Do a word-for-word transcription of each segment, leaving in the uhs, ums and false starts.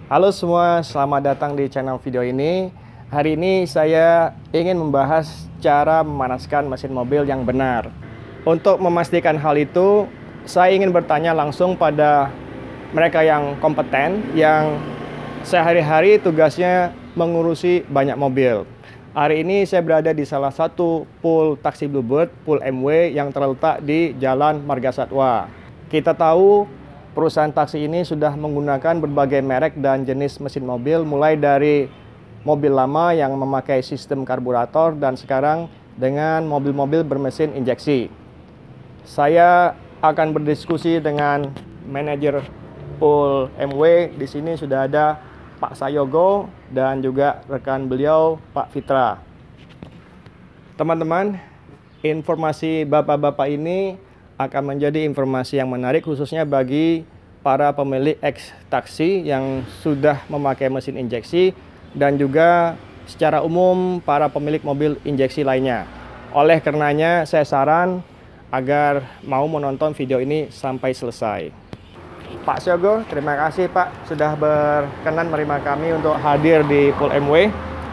Halo semua, selamat datang di channel video ini. Hari ini saya ingin membahas cara memanaskan mesin mobil yang benar. Untuk memastikan hal itu, saya ingin bertanya langsung pada mereka yang kompeten, yang sehari-hari tugasnya mengurusi banyak mobil. Hari ini saya berada di salah satu pool taksi Bluebird, pool M W yang terletak di Jalan Marga Satwa. Kita tahu perusahaan taksi ini sudah menggunakan berbagai merek dan jenis mesin mobil, mulai dari mobil lama yang memakai sistem karburator dan sekarang dengan mobil-mobil bermesin injeksi. Saya akan berdiskusi dengan manajer pool M W. Di sini sudah ada Pak Sayogo dan juga rekan beliau Pak Fitra. Teman-teman, informasi bapak-bapak ini akan menjadi informasi yang menarik khususnya bagi para pemilik X taksi yang sudah memakai mesin injeksi dan juga secara umum para pemilik mobil injeksi lainnya. Oleh karenanya saya saran agar mau menonton video ini sampai selesai. Pak Syogo, terima kasih Pak sudah berkenan menerima kami untuk hadir di pool M W.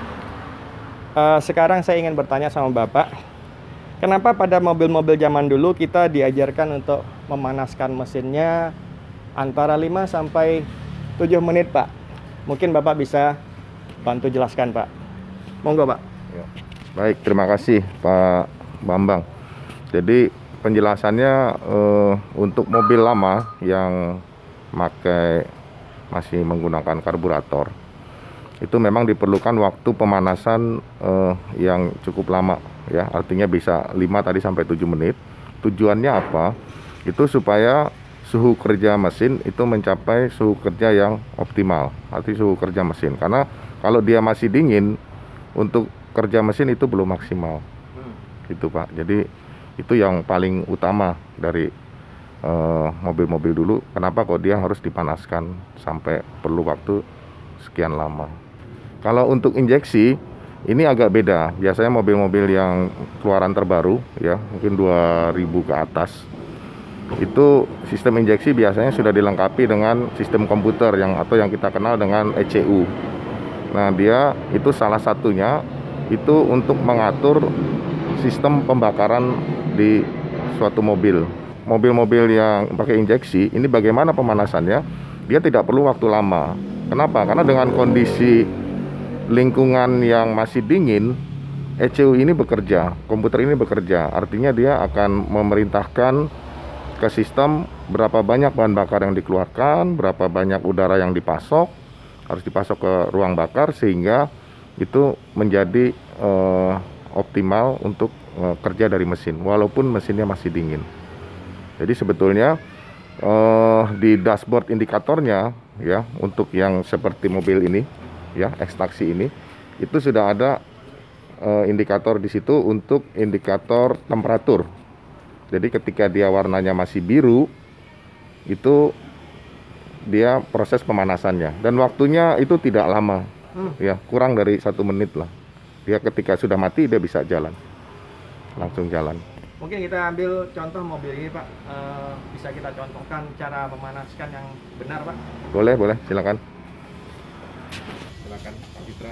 Uh, sekarang saya ingin bertanya sama Bapak, kenapa pada mobil-mobil zaman dulu kita diajarkan untuk memanaskan mesinnya antara lima sampai tujuh menit, Pak? Mungkin Bapak bisa bantu jelaskan, Pak. Monggo, Pak. Ya. Baik, terima kasih Pak Bambang. Jadi penjelasannya eh, untuk mobil lama yang pakai masih menggunakan karburator, itu memang diperlukan waktu pemanasan eh, yang cukup lama. Ya, artinya bisa lima tadi sampai tujuh menit. Tujuannya apa? Itu supaya suhu kerja mesin itu mencapai suhu kerja yang optimal, arti suhu kerja mesin. Karena kalau dia masih dingin, untuk kerja mesin itu belum maksimal. Hmm. Gitu Pak. Jadi itu yang paling utama dari mobil-mobil uh, dulu. Kenapa kok dia harus dipanaskan sampai perlu waktu sekian lama? Kalau untuk injeksi ini agak beda. Biasanya mobil-mobil yang keluaran terbaru ya, mungkin dua ribu ke atas, itu sistem injeksi biasanya sudah dilengkapi dengan sistem komputer yang atau yang kita kenal dengan E C U. Nah, dia itu salah satunya itu untuk mengatur sistem pembakaran di suatu mobil. Mobil-mobil yang pakai injeksi ini bagaimana pemanasannya? Dia tidak perlu waktu lama. Kenapa? Karena dengan kondisi lingkungan yang masih dingin, E C U ini bekerja, komputer ini bekerja. Artinya dia akan memerintahkan ke sistem berapa banyak bahan bakar yang dikeluarkan, berapa banyak udara yang dipasok, harus dipasok ke ruang bakar sehingga itu menjadi eh, optimal untuk eh, kerja dari mesin, walaupun mesinnya masih dingin. Jadi sebetulnya eh, di dashboard indikatornya ya, untuk yang seperti mobil ini ya, X taksi ini, itu sudah ada uh, indikator di situ untuk indikator temperatur. Jadi ketika dia warnanya masih biru, itu dia proses pemanasannya dan waktunya itu tidak lama, hmm. ya kurang dari satu menit lah. Dia ketika sudah mati dia bisa jalan, langsung jalan. Mungkin kita ambil contoh mobil ini Pak, uh, bisa kita contohkan cara memanaskan yang benar Pak? Boleh, boleh, silakan. Silakan Pak Fitra.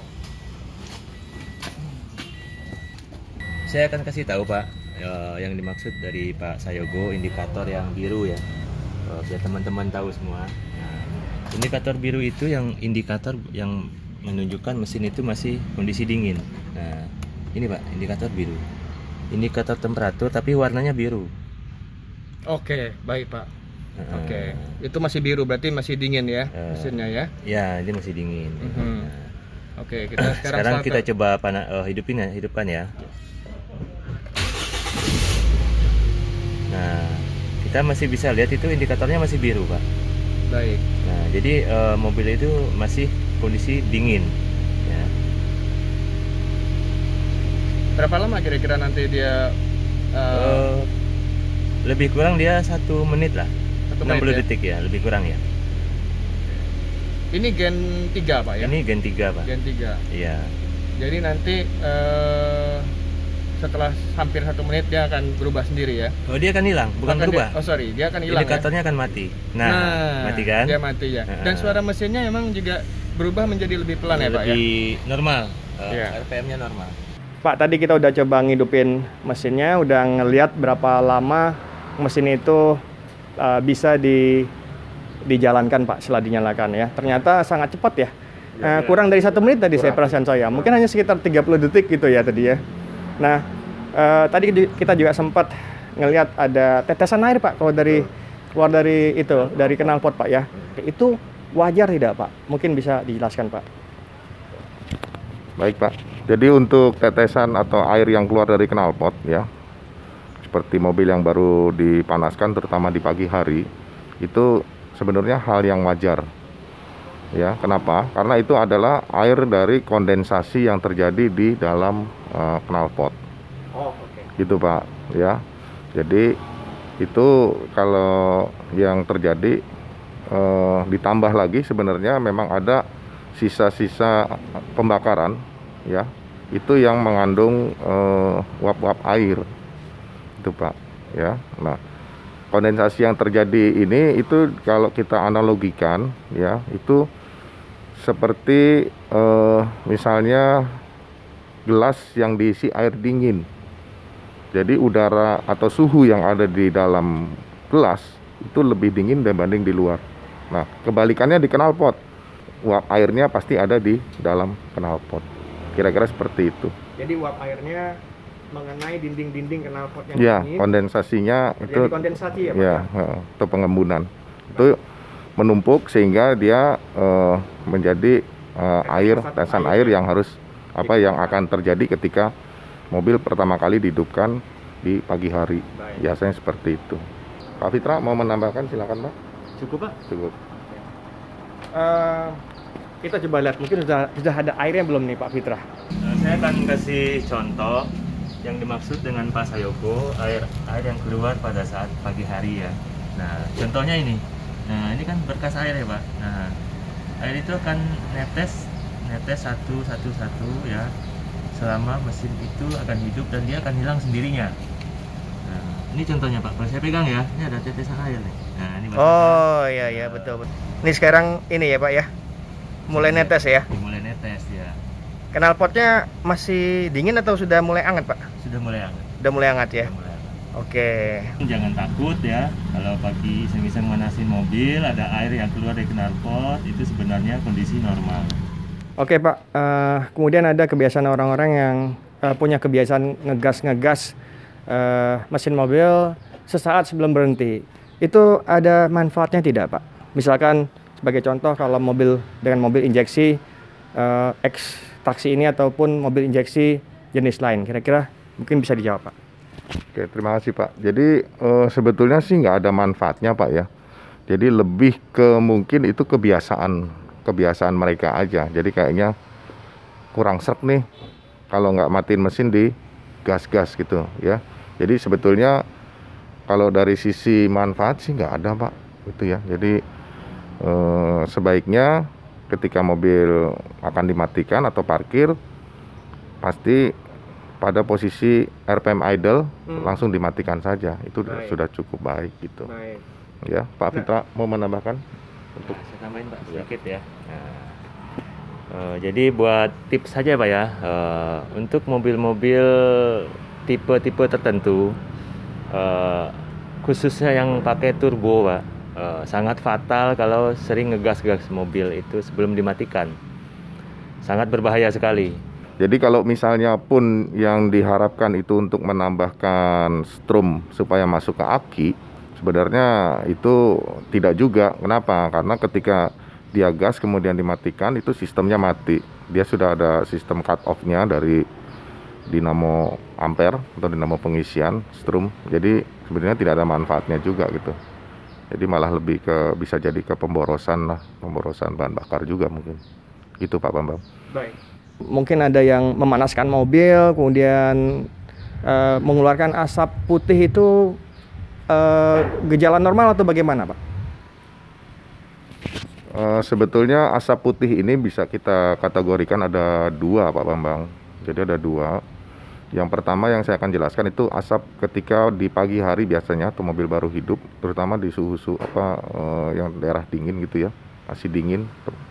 Saya akan kasih tahu Pak uh, yang dimaksud dari Pak Sayogo indikator yang biru ya, uh, biar teman-teman tahu semua. Nah, indikator biru itu yang indikator yang menunjukkan mesin itu masih kondisi dingin. Nah, ini Pak indikator biru, indikator temperatur tapi warnanya biru. Oke, baik Pak. Uh, Oke, itu masih biru berarti masih dingin ya uh, mesinnya ya? Ya, ini masih dingin. Uh-huh. Nah, Oke, kita sekarang, sekarang kita ke... coba pana, uh, hidupin ya, hidupkan ya. Nah, kita masih bisa lihat itu indikatornya masih biru Pak. Baik. Nah, jadi uh, mobil itu masih kondisi dingin. Ya. Berapa lama kira-kira nanti dia? Uh... Uh, lebih kurang dia satu menit lah. enam puluh ya? Detik ya, lebih kurang ya. Ini gen tiga Pak ya? Ini gen tiga Pak. Gen tiga. Iya. Jadi nanti uh, setelah hampir satu menit dia akan berubah sendiri ya. Oh, dia akan hilang, bukan Akan berubah. Dia, oh sorry, dia akan hilang. Indikatornya ya? akan mati. Nah, nah, mati kan? Dia mati ya. Dan suara mesinnya emang juga berubah menjadi lebih pelan ya Pak ya? Lebih normal, uh, Iya. R P M-nya normal. Pak, tadi kita udah coba ngidupin mesinnya, udah ngeliat berapa lama mesin itu uh, bisa di dijalankan Pak setelah dinyalakan ya. Ternyata sangat cepat ya. Uh, kurang dari satu menit tadi saya perasaan saya. Mungkin hanya sekitar tiga puluh detik gitu ya tadi ya. Nah, uh, tadi kita juga sempat ngelihat ada tetesan air Pak kalau dari keluar dari itu, dari knalpot Pak ya. Itu wajar tidak Pak? Mungkin bisa dijelaskan Pak. Baik Pak. Jadi untuk tetesan atau air yang keluar dari knalpot ya, seperti mobil yang baru dipanaskan terutama di pagi hari, itu sebenarnya hal yang wajar. Ya, kenapa? Karena itu adalah air dari kondensasi yang terjadi di dalam uh, knalpot. Oh, oke. Okay. Gitu Pak, ya. Jadi itu kalau yang terjadi uh, ditambah lagi sebenarnya memang ada sisa-sisa pembakaran, ya. Itu yang mengandung uh, uap-uap air. Itu Pak, ya. Nah, kondensasi yang terjadi ini itu kalau kita analogikan, ya, itu seperti eh, misalnya gelas yang diisi air dingin. Jadi udara atau suhu yang ada di dalam gelas itu lebih dingin dibanding di luar. Nah, kebalikannya di knalpot, uap airnya pasti ada di dalam knalpot. Kira-kira seperti itu. Jadi uap airnya mengenai dinding-dinding knalpot yang ya, dingin. Kondensasinya itu kondensasi ya Pak? Ya, atau pengembunan. Itu menumpuk sehingga dia uh, menjadi uh, air, tetesan air yang harus apa yang akan terjadi ketika mobil pertama kali dihidupkan di pagi hari. Baik. Biasanya seperti itu. Pak Fitra mau menambahkan, silakan Pak. Cukup Pak? Cukup. Uh, kita coba lihat, mungkin sudah sudah ada airnya belum nih Pak Fitra? Nah, saya akan kasih contoh yang dimaksud dengan Pak Sayogo, air air yang keluar pada saat pagi hari ya. Nah, contohnya ini. Nah, ini kan berkas air ya Pak. Nah, air itu akan netes, netes satu satu satu ya, selama mesin itu akan hidup dan dia akan hilang sendirinya. Nah, ini contohnya Pak. Kalau saya pegang ya, ini ada tetesan air nih. Nah, ini Oh iya iya betul betul. Ini sekarang ini ya Pak ya, mulai netes ya. Mulai netes ya. Knalpotnya masih dingin atau sudah mulai hangat Pak? Sudah mulai hangat. Sudah mulai hangat ya. Sudah mulai hangat. Oke. Jangan takut ya, kalau pagi iseng-iseng manasin mobil ada air yang keluar dari knalpot, itu sebenarnya kondisi normal. Oke Pak, uh, kemudian ada kebiasaan orang-orang yang uh, punya kebiasaan ngegas-ngegas uh, mesin mobil sesaat sebelum berhenti. Itu ada manfaatnya tidak Pak? Misalkan sebagai contoh kalau mobil dengan mobil injeksi uh, X taksi ini ataupun mobil injeksi jenis lain, kira-kira mungkin bisa dijawab Pak. Oke, terima kasih Pak. Jadi eh, sebetulnya sih nggak ada manfaatnya Pak ya. Jadi lebih ke mungkin itu kebiasaan kebiasaan mereka aja. Jadi kayaknya kurang srek nih kalau nggak matiin mesin di gas-gas gitu ya. Jadi sebetulnya kalau dari sisi manfaat sih nggak ada Pak, gitu ya. Jadi eh, sebaiknya ketika mobil akan dimatikan atau parkir pasti pada posisi R P M idle hmm. langsung dimatikan saja, itu baik. Sudah cukup baik gitu. Baik. Ya, Pak Fitra nah. mau menambahkan? Untuk saya tambahin Pak sedikit ya. Nah, uh, jadi buat tips saja Pak ya, uh, untuk mobil-mobil tipe-tipe tertentu, uh, khususnya yang pakai turbo Pak, uh, sangat fatal kalau sering ngegas-gas mobil itu sebelum dimatikan. Sangat berbahaya sekali. Jadi kalau misalnya pun yang diharapkan itu untuk menambahkan strum supaya masuk ke aki, sebenarnya itu tidak juga. Kenapa? Karena ketika dia gas kemudian dimatikan, itu sistemnya mati. Dia sudah ada sistem cut off-nya dari dinamo ampere atau dinamo pengisian strum. Jadi sebenarnya tidak ada manfaatnya juga gitu. Jadi malah lebih ke bisa jadi ke pemborosan lah, pemborosan bahan bakar juga mungkin. Gitu Pak Bambang. Baik. Mungkin ada yang memanaskan mobil, kemudian uh, mengeluarkan asap putih itu uh, gejala normal atau bagaimana Pak? Uh, sebetulnya asap putih ini bisa kita kategorikan ada dua Pak Bambang. Jadi ada dua. Yang pertama yang saya akan jelaskan itu asap ketika di pagi hari biasanya atau mobil baru hidup, terutama di suhu-suhu apa eh, yang daerah dingin gitu ya, masih dingin.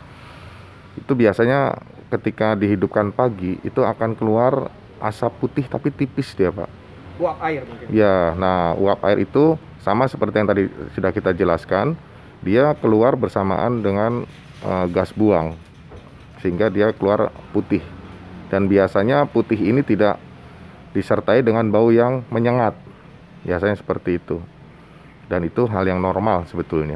Itu biasanya ketika dihidupkan pagi itu akan keluar asap putih tapi tipis dia, Pak. Uap air mungkin. Ya, nah uap air itu sama seperti yang tadi sudah kita jelaskan, dia keluar bersamaan dengan uh, gas buang, sehingga dia keluar putih. Dan biasanya putih ini tidak disertai dengan bau yang menyengat, biasanya seperti itu. Dan itu hal yang normal sebetulnya.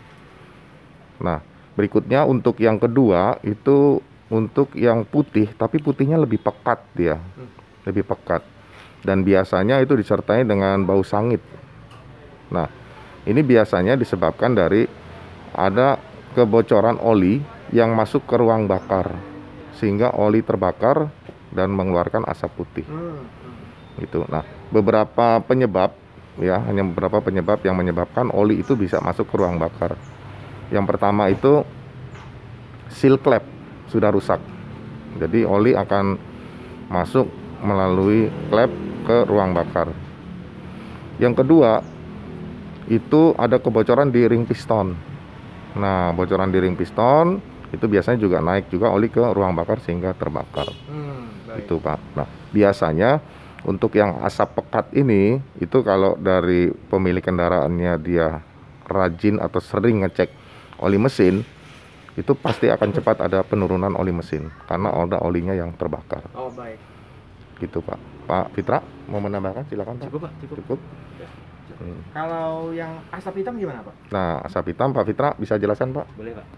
Nah, berikutnya untuk yang kedua itu untuk yang putih, tapi putihnya lebih pekat dia, lebih pekat. Dan biasanya itu disertai dengan bau sangit. Nah, ini biasanya disebabkan dari ada kebocoran oli yang masuk ke ruang bakar, sehingga oli terbakar dan mengeluarkan asap putih. Gitu. Nah, beberapa penyebab ya, hanya beberapa penyebab yang menyebabkan oli itu bisa masuk ke ruang bakar. Yang pertama itu seal klep sudah rusak. Jadi oli akan masuk melalui klep ke ruang bakar. Yang kedua itu ada kebocoran di ring piston. Nah, bocoran di ring piston itu biasanya juga naik juga oli ke ruang bakar sehingga terbakar. Hmm, itu, Pak. Nah, biasanya untuk yang asap pekat ini, itu kalau dari pemilik kendaraannya dia rajin atau sering ngecek oli mesin, itu pasti akan cepat ada penurunan oli mesin karena ada olinya yang terbakar. Oh, baik. Gitu, Pak. Pak Fitra mau menambahkan, silakan, Pak. Cukup, Pak. Cukup. Cukup. Hmm. Kalau yang asap hitam gimana, Pak? Nah, asap hitam Pak Fitra bisa jelaskan, Pak? Boleh, Pak.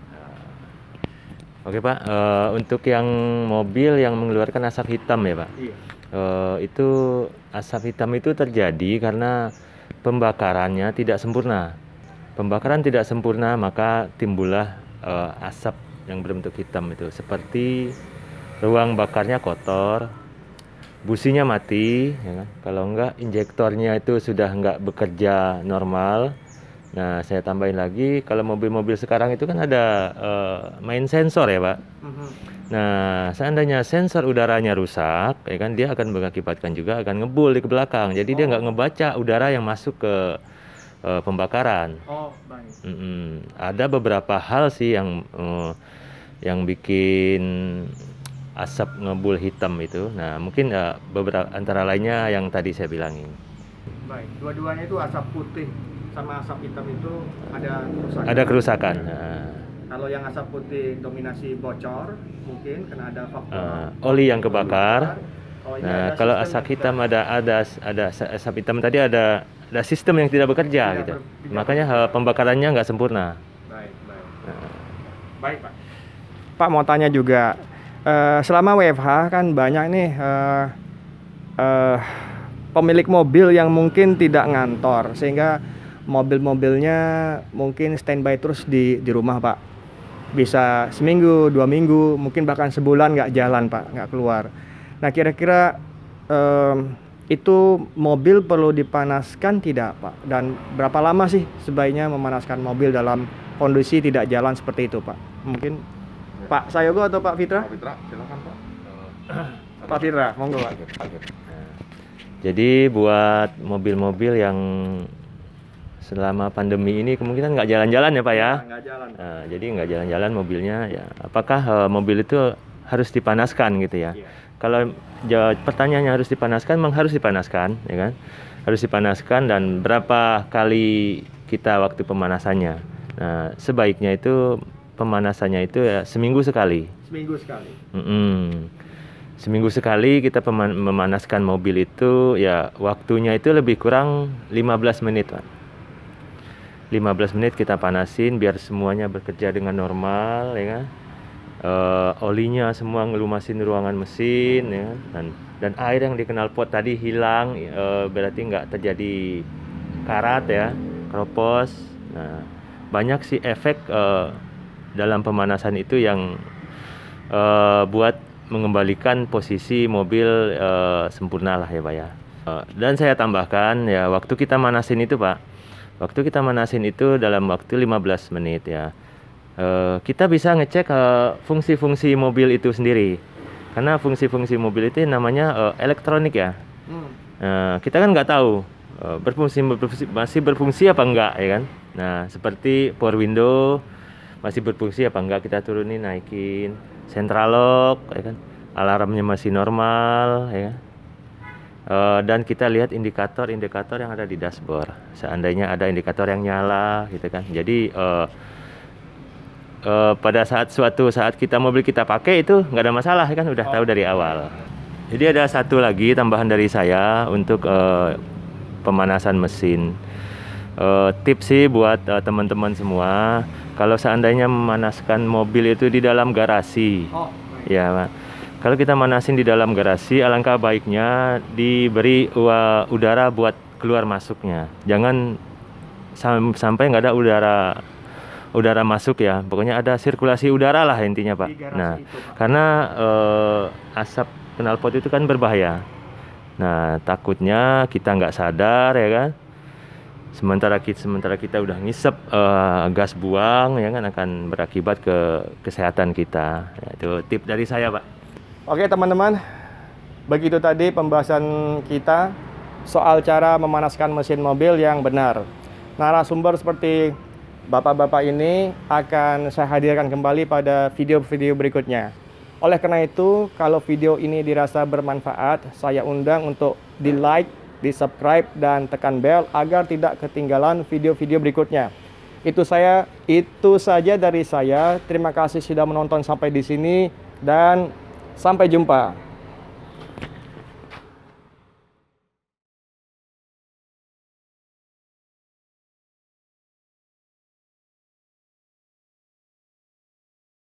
Oke, Pak. Uh, untuk yang mobil yang mengeluarkan asap hitam ya, Pak. Iya. Uh, itu asap hitam itu terjadi karena pembakarannya tidak sempurna. Pembakaran tidak sempurna, maka timbullah uh, asap yang berbentuk hitam itu. Seperti ruang bakarnya kotor, businya mati, ya kan? Kalau enggak injektornya itu sudah enggak bekerja normal. Nah, saya tambahin lagi, kalau mobil-mobil sekarang itu kan ada uh, main sensor ya, Pak. Uh-huh. Nah, seandainya sensor udaranya rusak, ya kan, dia akan mengakibatkan juga akan ngebul di ke belakang. Jadi oh. dia nggak ngebaca udara yang masuk ke uh, pembakaran. Oh, baik. Mm-mm. Ada beberapa hal sih yang uh, yang bikin asap ngebul hitam itu. Nah, mungkin uh, beberapa antara lainnya yang tadi saya bilangin. Baik, dua-duanya itu asap putih sama asap hitam itu ada kerusakan. Ada kerusakan. Nah. Kalau yang asap putih dominasi bocor, mungkin karena ada faktor uh, oli yang kebakar. Oh, nah, kalau asap hitam ada ada ada asap hitam tadi ada ada sistem yang tidak bekerja tidak gitu. Ber, Makanya uh, pembakarannya nggak sempurna. Baik, baik. Nah. Baik, Pak. Pak mau tanya juga, uh, selama W F H kan banyak nih uh, uh, pemilik mobil yang mungkin tidak ngantor sehingga mobil-mobilnya mungkin standby terus di di rumah, Pak. Bisa seminggu, dua minggu, mungkin bahkan sebulan nggak jalan, Pak, nggak keluar. Nah, kira-kira um, itu mobil perlu dipanaskan tidak, Pak? Dan berapa lama sih sebaiknya memanaskan mobil dalam kondisi tidak jalan seperti itu, Pak? Mungkin ya. Pak Sayogo atau Pak Fitra? Pak Fitra, silakan, Pak. Pak Fitra, monggo, Pak. Jadi buat mobil-mobil yang selama pandemi ini kemungkinan nggak jalan-jalan ya, Pak ya? Nggak jalan. Nah, jadi nggak jalan-jalan mobilnya ya. Apakah uh, mobil itu harus dipanaskan gitu ya? Yeah. Kalau jawab pertanyaannya harus dipanaskan, memang harus dipanaskan, ya kan? Harus dipanaskan dan berapa kali kita waktu pemanasannya? Nah, sebaiknya itu pemanasannya itu ya seminggu sekali. Seminggu sekali. Mm-mm. Seminggu sekali kita peman- memanaskan mobil itu ya waktunya itu lebih kurang lima belas menit, Pak. lima belas menit kita panasin biar semuanya bekerja dengan normal, ya kan? Uh, olinya semua ngelumasin ruangan mesin, ya kan? dan dan air yang di knalpot tadi hilang, uh, berarti nggak terjadi karat ya, keropos. Nah, banyak sih efek uh, dalam pemanasan itu yang uh, buat mengembalikan posisi mobil uh, sempurna lah ya, Pak ya. Uh, dan saya tambahkan ya, waktu kita manasin itu, Pak, waktu kita manasin itu dalam waktu lima belas menit ya. Uh, kita bisa ngecek uh, fungsi-fungsi mobil itu sendiri. Karena fungsi-fungsi mobil itu namanya uh, elektronik ya. Hmm. Nah, kita kan nggak tahu uh, berfungsi, berfungsi masih berfungsi apa enggak ya kan. Nah, seperti power window masih berfungsi apa enggak, kita turunin naikin. Central lock ya kan. Alarmnya masih normal ya kan. Uh, dan kita lihat indikator-indikator yang ada di dashboard. Seandainya ada indikator yang nyala gitu kan. Jadi uh, uh, pada saat suatu saat kita mobil kita pakai itu nggak ada masalah ya kan, udah tahu dari awal. Jadi ada satu lagi tambahan dari saya untuk uh, pemanasan mesin. Uh, tips sih buat uh, teman-teman semua, kalau seandainya memanaskan mobil itu di dalam garasi, Oh, ya Pak. Kalau kita manasin di dalam garasi, alangkah baiknya diberi uh, udara buat keluar masuknya. Jangan sam sampai nggak ada udara udara masuk ya. Pokoknya ada sirkulasi udara lah intinya Pak. Nah, itu, Pak. Karena uh, asap knalpot itu kan berbahaya. Nah, takutnya kita nggak sadar ya kan. Sementara kita sementara kita udah ngisep uh, gas buang ya kan, akan berakibat ke kesehatan kita. Ya, itu tip dari saya Pak. Oke teman-teman, begitu tadi pembahasan kita soal cara memanaskan mesin mobil yang benar. Narasumber seperti bapak-bapak ini akan saya hadirkan kembali pada video-video berikutnya. Oleh karena itu, kalau video ini dirasa bermanfaat, saya undang untuk di like, di subscribe, dan tekan bel agar tidak ketinggalan video-video berikutnya. Itu saya, itu saja dari saya. Terima kasih sudah menonton sampai di sini dan sampai jumpa.